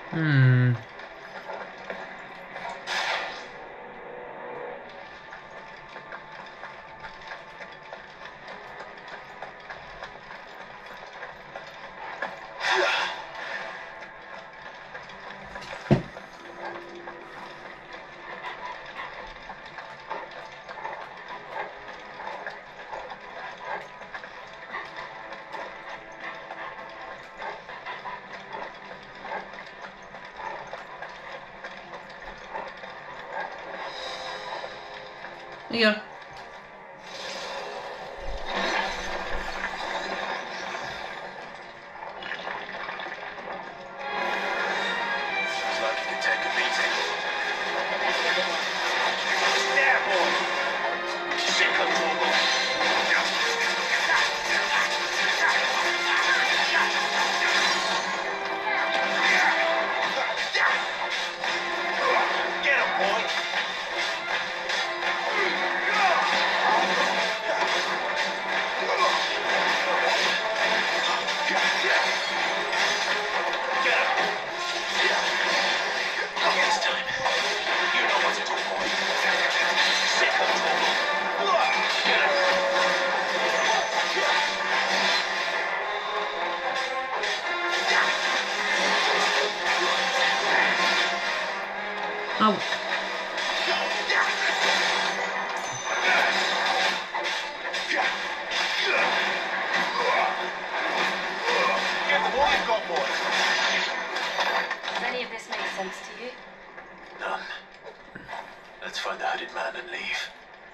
Hmm. There you go. Looks like you can take a beating. There, boy. Sick of trouble. Get him, boy. This time, you know what to do, boy. Sick of trouble. Get him. Oh. Get the boy you've got, boy. Does any of this make sense to you? None. Let's find the hooded man and leave.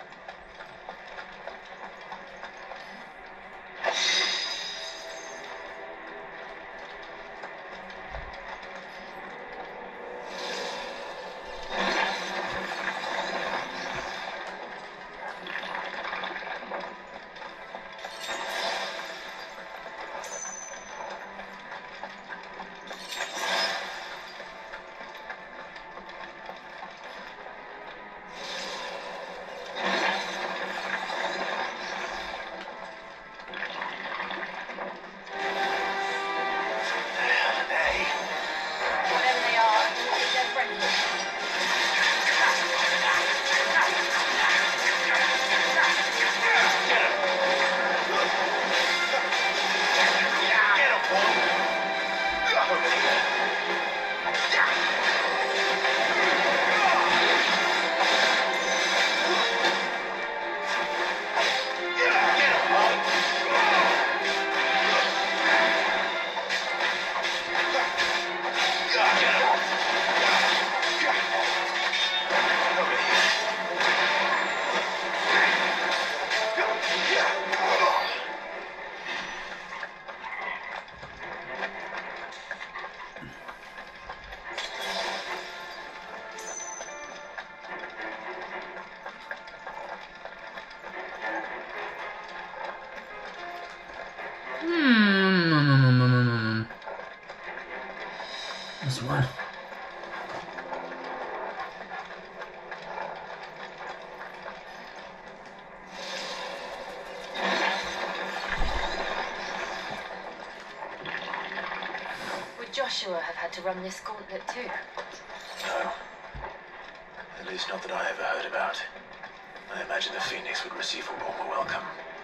Whatever they are, they're friendly. Get him, boy. Over here. Get him, boy. Over here. No. This one. Would Joshua have had to run this gauntlet too? No. At least not that I ever heard about. I imagine the Phoenix would receive a warmer welcome.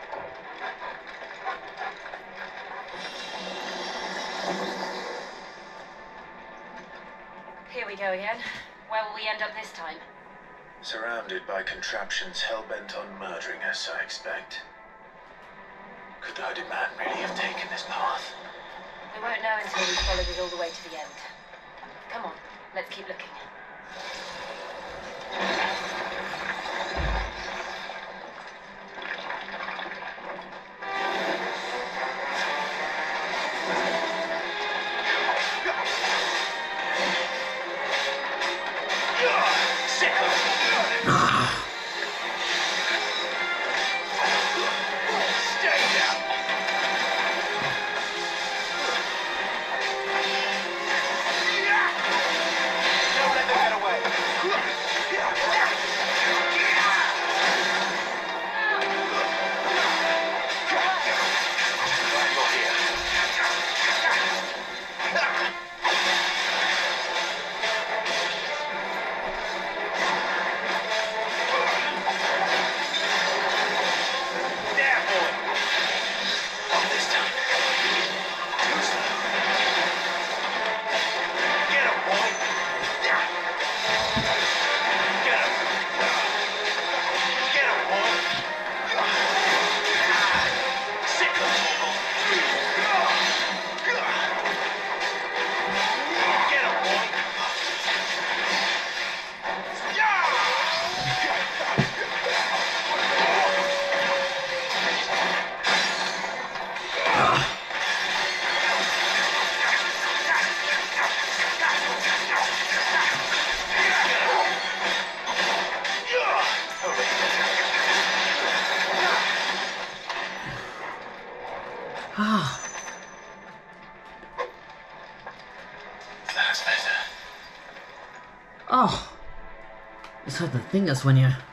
Here we go again. Where will we end up this time? Surrounded by contraptions hell-bent on murdering us, I expect. Could the hooded man really have taken this path? We won't know until we've followed it all the way to the end. Come on, let's keep looking. Sick of Stay down! No Oh, it's hard to think this when you're...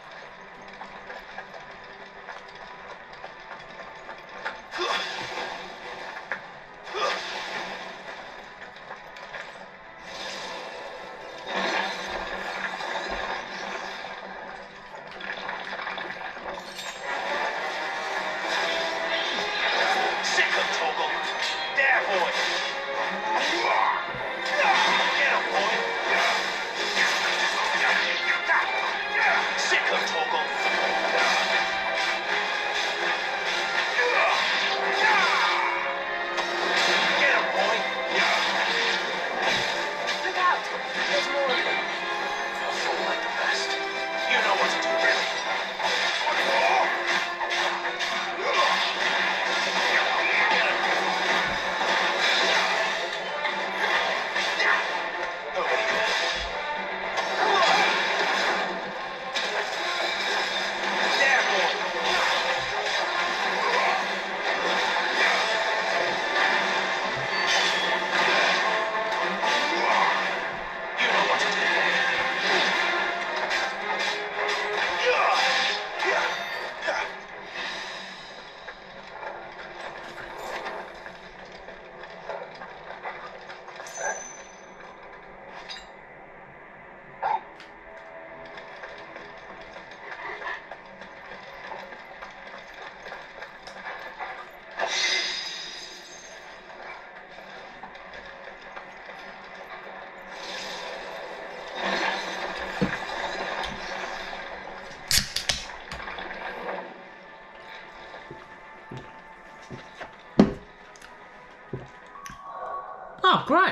Oh, great.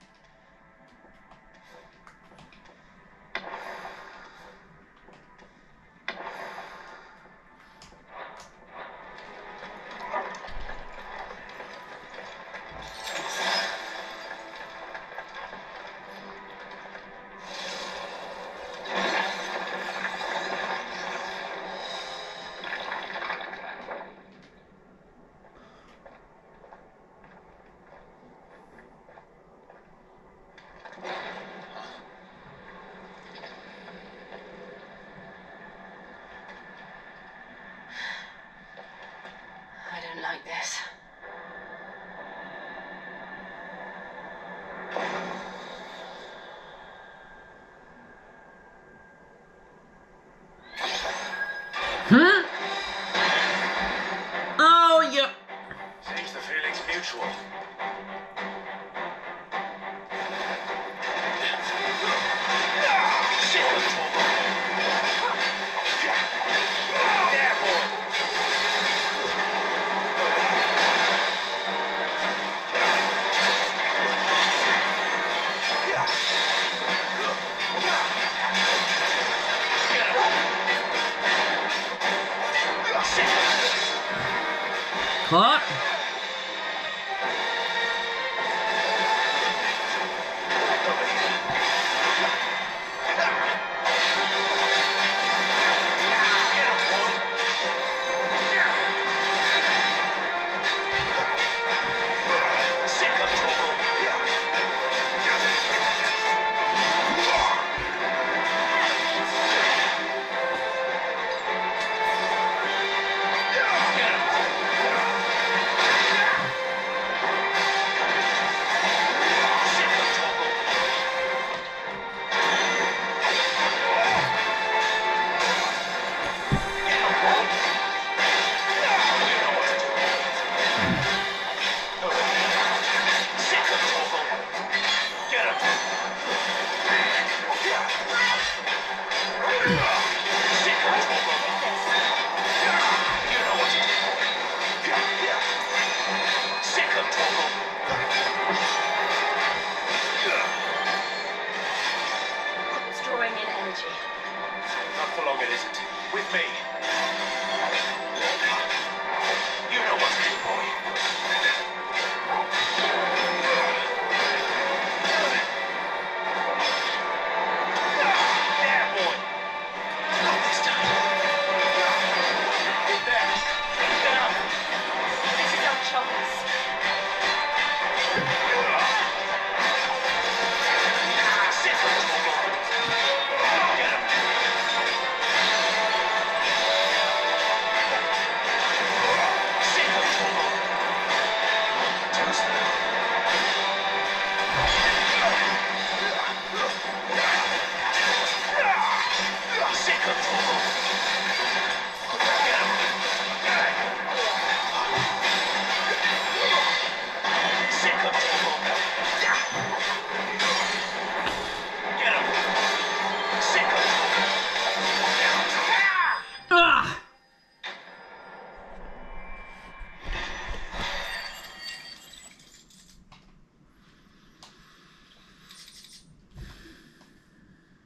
I don't like this. Hmm?